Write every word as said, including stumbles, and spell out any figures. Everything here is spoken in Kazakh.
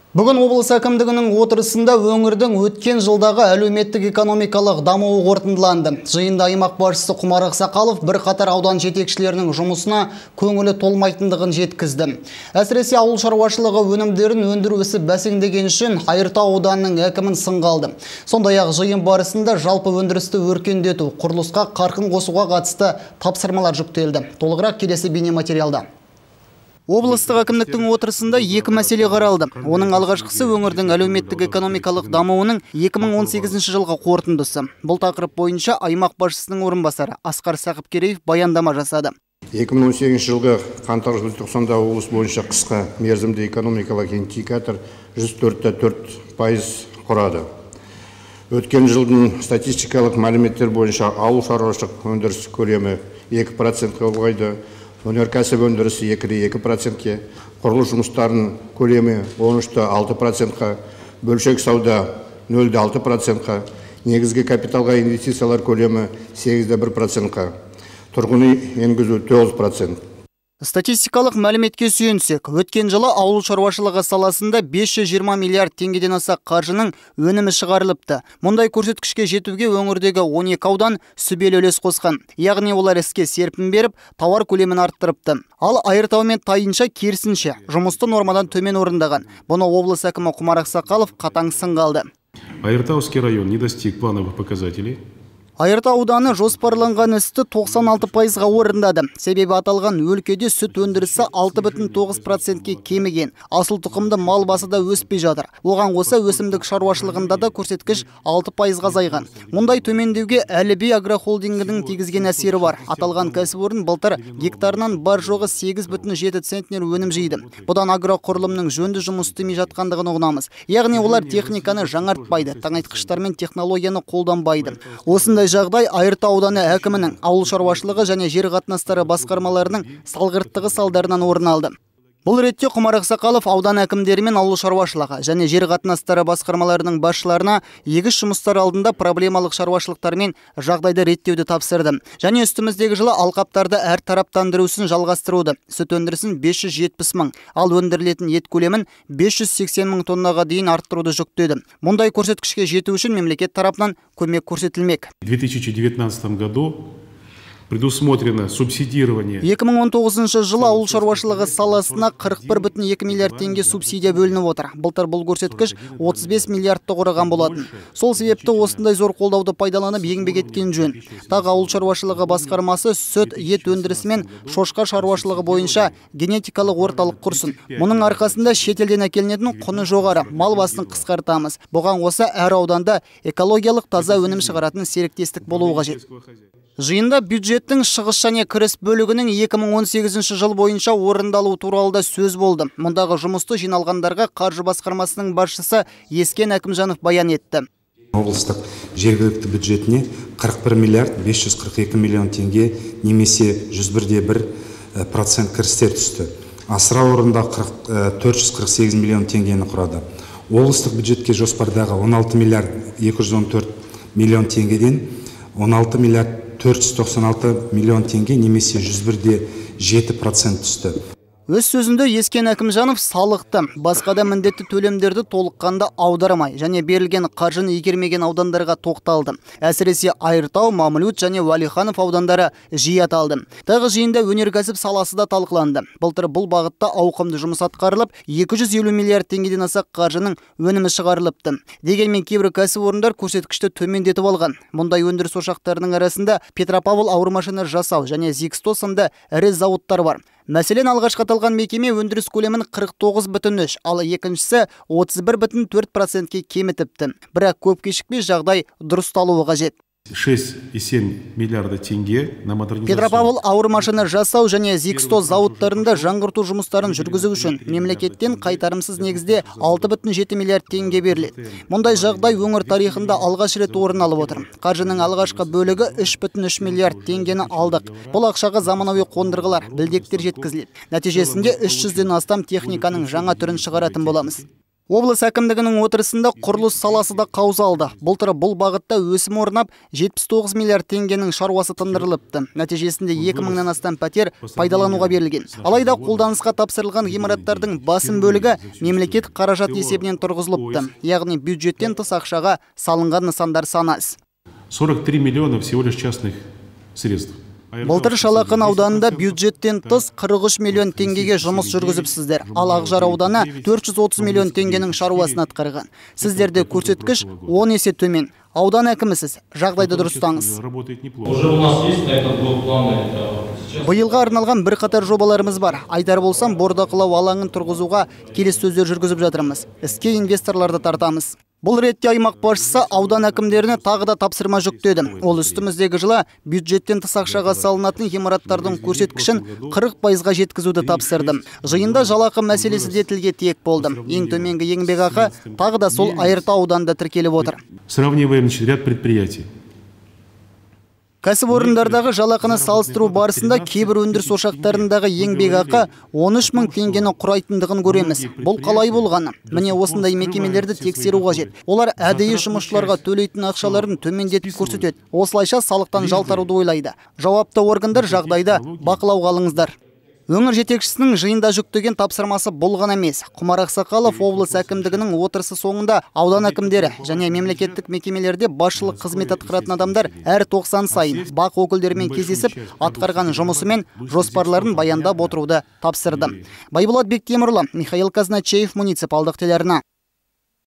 Бүгін облыс әкімдігінің отырысында өңірдің өткен жылдағы әлеуметтік экономикалық дамуы қорытындыланды. Жиында аймақ басшысы Құмар Ақсақалов бірқатар аудан жетекшілерінің жұмысына көңілі толмайтындығын жеткізді. Әсіресе ауыл шаруашылығы өнімдерін өндіру ісі бәсеңдеген үшін Айыртау ауданының әкімін сынға алды. Сондай-ақ жиын барысында жалпы өндірісті өркендету, құрылысқа қарқын қосуға қатысты тапсырмалар жүктелді. Толығырақ келесі бейнематериалда. Облыстық әкімдіктің отырысында екі мәселе қаралды. Оның алғашқысы өңірдің әлеуметтік экономикалық дамуының екі мың он сегізінші жылғы қорытындысы. Бұл тақырып бойынша аймақ басшысының орынбасары Асқар Сақыпкереев баяндама жасады. екі мың он сегізінші жылғы қаңтар-желтоқсанда облыс бойынша қысқа мерзімді экономикалық индикатор жүз төрт те төрт пайыз құрады. Өткен жылдың статистикалық мәліметтер бойынша ауыл шаруашылық өндіріс көлемі екі процентке ұлғайды. Өнеркәсіп өндірісі екі де екі процентке, құрылыс жұмыстарының көлемі он үш те алты процентқа, бөлшек сауда нөл де алты процентқа, негізгі капиталға инвестициялар көлемі сегіз де бір процентқа, тұрғын үй енгізу тоғыз процент. Статистикалық мәліметке сүйенсек, өткен жылы ауыл шаруашылығы саласында бес жүз жиырма миллиард теңгеден аса қаржының өнімі шығарылыпты. Мұндай көрсеткішке жетуге өңірдегі он екі аудан сүбелі үлес қосқан. Яғни олар іске серпін беріп, тауар көлемін арттырыпты. Ал Айыртау мен Тайынша керісінше жұмысты нормадан төмен орындаған. Бұны облыс әкімі Құмар Ақсақалов қатаң сынға алды. Айыртауский район не достиг плановых показателей. Айыртау ауданы жоспарланған істі тоқсан алты пайызға орындады. Себебі аталған өлкеде сүт өндірісі алты бүтін тоғыз процентке кеміген. Асыл тұқымды мал басы да өспей жатыр. Оған қоса өсімдік шаруашылығында да көрсеткіш алты пайызға азайған. Мұндай төмендеуге Әліби агрохолдингінің тигізген әсері бар. Аталған кәсіпорын былтыр гектарынан бар жоғы сегіз бүтін жеті центнер өнім жейді. Бұдан агроқұрылымның жөнді жұмыс істемей жатқандығын ұғынамыз. Яғни олар техниканы жаңартпайды, таңайтқыштар мен технологияны қолданбайды. Осындай жағдай Айыртау ауданы әкімінің ауыл шаруашылығы және жер қатынастары басқармаларының салғырттығы салдарынан орын алды. Бұл ретте Құмар Ақсақалов аудан әкімдері мен ауыл шаруашылығы және жер қатынастары басқармаларының басшыларына егіс жұмыстар алдында проблемалық шаруашылықтармен жағдайды реттеуді тапсырды. Және үстіміздегі жылы алқаптарды әр тараптандыру ісін жалғастыруды. Сүт өндірісін бес жүз жетпіс мың, ал өндірілетін ет көлемін бес жүз сексен мың тоннаға дейін арттыруды жүктеді. Мұндай көрсеткішке жету үшін мемлекет тарапынан көмек көрсетілмек. В две тысячи девятнадцатом году предусмотрено субсидирование. екі мың он тоғызыншы жылы ауыл шаруашылығы саласына қырық бір бүтін екі миллиард теңге субсидия бөлініп отыр. Былтыр бұл көрсеткіш отыз бес миллиардты құраған болатын. Сол себепті осындай зор қолдауды пайдаланып еңбек еткен жөн. Тағы ауыл шаруашылығы басқармасы сүт, ет өндірісі мен шошқа шаруашылығы бойынша генетикалық орталық құрсын. Мұның арқасында шетелден әкелінетін құны жоғары мал басын қысқартамыз. Бұған қоса әр ауданда экологиялық таза өнім шығаратын серіктестік болуы қажет. Жиында бюджеттің шығыс және кіріс бөлігінің екі мың он сегізінші жыл бойынша орындалу туралы да сөз болды. Мұндағы жұмысты жиналғандарға қаржы басқармасының басшысы Ескен Әкімжанов баян етті. Облыстық жергілікті бюджетіне қырық бір миллиард бес жүз қырық екі миллион теңге немесе жүз бір де бір процент кірістер түсті. Асыра орында төрт жүз қырық сегіз миллион теңгені құрады. Облыстық бюджетке жоспардағы он алты миллиард екі жүз он төрт миллион теңгеден он алты миллиард төрт жүз тоқсан алты миллион теңге немесе жүз бір де жеті процент түсті. Өз сөзінде Ескен Әкімжанов салықты, басқа да міндетті төлемдерді толыққанда аудармай және берілген қаржыны игермеген аудандарға тоқталды. Әсіресе Айыртау, Мамлют және Уәлиханов аудандары жиі аталды. Тағы жиында өнеркәсіп саласы да талқыланды. Былтыр бұл бағытта ауқымды жұмыс атқарылып, екі жүз елу миллиард теңгеден аса қаржының өнімі шығарылыпты. Дегенмен кейбір кәсіпорындар көрсеткішті төмендетіп алған. Мұндай өндіріс ошақтарының арасында Петропавл ауыр машина жасау және Зиксто сынды ірі зауыттар бар. Мәселен, алғашқы аталған мекеме өндіріс көлемін қырық тоғыз бүтін үш, ал екіншісі отыз бір бүтін төрт процентке кемітіпті. Бірақ көп кешікпей жағдай дұрысталуы қажет. шесть и семь миллиарда теңге на модернизацию. Петропавл ауыр машина жасау және Зиксто зауыттарында жаңғырту жұмыстарын жүргізу үшін мемлекеттен қайтарымсыз негізде алты бүтін жеті миллиард теңге беріледі. Мұндай жағдай өңір тарихында алғаш рет орын алып отыр. Қаржының алғашқы бөлігі үш бүтін үш миллиард теңгені алдық. Бұл ақшаға заманауи қондырғылар, білдектер жеткізіледі. Нәтижесінде үш жүзден астам техниканың жаңа түрін шығаратын боламыз. Облыс әкімдігінің отырысында құрылыс саласы да қаузалды. Былтыр бұл бағытта өсім орнап, жетпіс тоғыз миллиард теңгенің шаруасы тындырылыпты. Нәтижесінде екі мыңнан астам пәтер пайдалануға берілген. Алайда қолданысқа тапсырылған ғимараттардың басым бөлігі мемлекет қаражат есебінен тұрғызылыпты. Яғни бюджеттен тыс ақшаға салынған нысандар саны аз. сорок три миллиона всего лишь частных средств. Былтыр Шалақын ауданында бюджеттен тыс қырық үш миллион теңгеге жұмыс жүргізіпсіздер. Ал Ақжар ауданы төрт жүз отыз миллион теңгенің шаруасын атқарған. Сіздерде көрсеткіш он есе төмен. Аудан әкімісіз, жағдайды дұрыстаңыз. Биылға арналған бір қатар жобаларымыз бар. Айтар болсам, бордақылау алаңын тұрғызуға келесі сөздер жүргізіп жатырмыз. Іске инвесторларды тартамыз. Бұл ретте аймақ басшысы аудан әкімдеріне тағы да тапсырма жүктеді. Ол үстіміздегі жылы бюджеттен тыс ақшаға салынатын ғимараттардың көрсеткішін қырық пайызға жеткізуді тапсырды. Жиында жалақы мәселесі де тілге тиек болды. Ең төменгі еңбекақы тағы да сол Айыртау ауданында тіркеліп отыр. Сравниваем ряд предприятий. Кәсіпорындардағы жалақыны салыстыру барысында кейбір өндіріс ошақтарындағы еңбекақы он үш мың теңгені құрайтындығын көреміз. Бұл қалай болғаны? Міне осындай мекемелерді тексеру қажет. Олар әдейі жұмысшыларға төлейтін ақшаларын төмендетіп көрсетеді. Осылайша салықтан жалтаруды ойлайды. Жауапты органдар жағдайды бақылауға алыңыздар. Өңір жетекшісінің жиында жүктеген тапсырмасы болған емес. Құмар Ақсақалов облыс әкімдігінің отырысы соңында аудан әкімдері және мемлекеттік мекемелерде басшылық қызмет атқаратын адамдар әр тоқсан сайын бақ өкілдерімен кездесіп, атқарған жұмысы мен жоспарларын баяндап отыруды тапсырды. Байболат Бектемірлі, Михаил Казначеев, муниципалдық телеарна.